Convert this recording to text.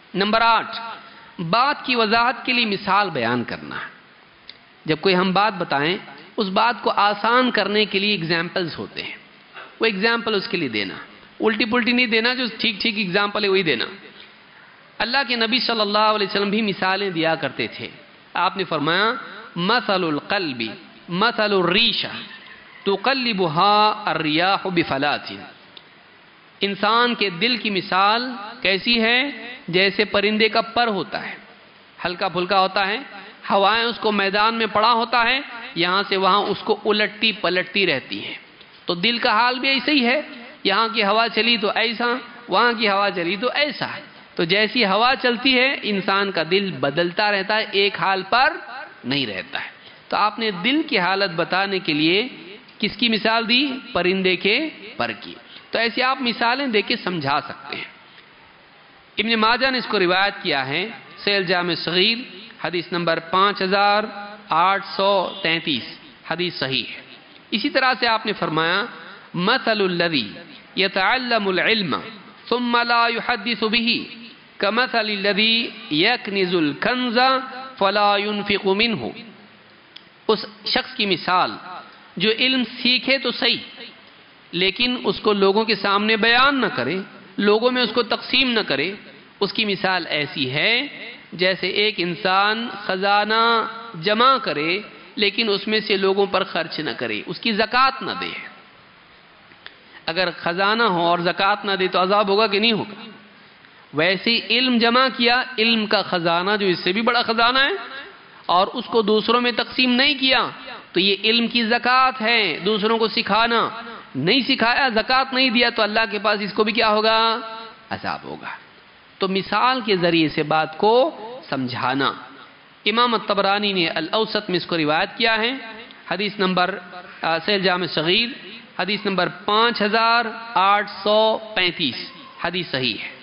Number 8، بات کی وضاحت کے لیے مثال بیان کرنا۔ جب کوئی ہم بات بتائیں، اس بات کو آسان کرنے کے لیے ایگزامپلز ہوتے ہیں، وہ ایگزامپل اس کے لیے دینا، الٹی پلٹی نہیں دینا، جو ٹھیک ٹھیک ایگزامپل ہے وہی دینا۔ اللہ کے نبی صلی اللہ علیہ وسلم بھی مثالیں دیا کرتے تھے۔ آپ نے فرمایا مثل القلب مثل الریشہ تقلبها الریاح بفلات، انسان کے دل کی مثال کیسی ہے؟ جیسے پرندے کا پر ہوتا ہے، ہلکا پھلکا ہوتا ہے، ہوائیں اس کو میدان میں پڑا ہوتا ہے، یہاں سے وہاں اس کو الٹتی پلٹتی رہتی ہیں۔ تو دل کا حال بھی ایسا ہی ہے، یہاں کی ہوا چلی تو ایسا، وہاں کی ہوا چلی تو ایسا ہے۔ تو جیسی ہوا چلتی ہے انسان کا دل بدلتا رہتا ہے، ایک حال پر نہیں رہتا ہے۔ تو آپ نے دل کی حالت بتانے کے لیے کس کی مثال دی؟ پرندے کے پر کی۔ تو ایسی آپ مثالیں دے کے سمجھا سکتے ہیں۔ ابن ماجہ نے اس کو روایت کیا ہے، صحیح جامع صغیر حدیث نمبر 5833، حدیث صحیح ہے۔ اسی طرح سے آپ نے فرمایا مثل الذی یتعلم العلم ثم لا يحدث به كمثل الذی یکنز الکنز فلا ينفق منه، اس شخص کی مثال جو علم سیکھے تو صحیح لیکن اس کو لوگوں کے سامنے بیان نہ کرے، لوگوں میں اس کو تقسیم نہ کرے، اس کی مثال ایسی ہے جیسے ایک انسان خزانہ جمع کرے لیکن اس میں سے لوگوں پر خرچ نہ کرے، اس کی زکوٰۃ نہ دے۔ اگر خزانہ ہو اور زکوٰۃ نہ دے تو عذاب ہوگا کہ نہیں ہوگا؟ ویسے علم جمع کیا، علم کا خزانہ جو اس سے بھی بڑا خزانہ ہے، اور اس کو دوسروں میں تقسیم نہیں کیا تو یہ علم کی زکوٰۃ ہے، دوسروں کو سکھانا۔ نہیں سکھایا، زکوٰۃ نہیں دیا تو اللہ کے پاس اس کو بھی کیا ہوگا؟ عذاب ہوگا۔ تو مثال کے ذریعے سے بات کو سمجھانا۔ امام الطبرانی نے الاوسط میں اس کو روایت کیا ہے، حدیث نمبر صحیح جامع صغیر حدیث نمبر 5835، حدیث صحیح ہے۔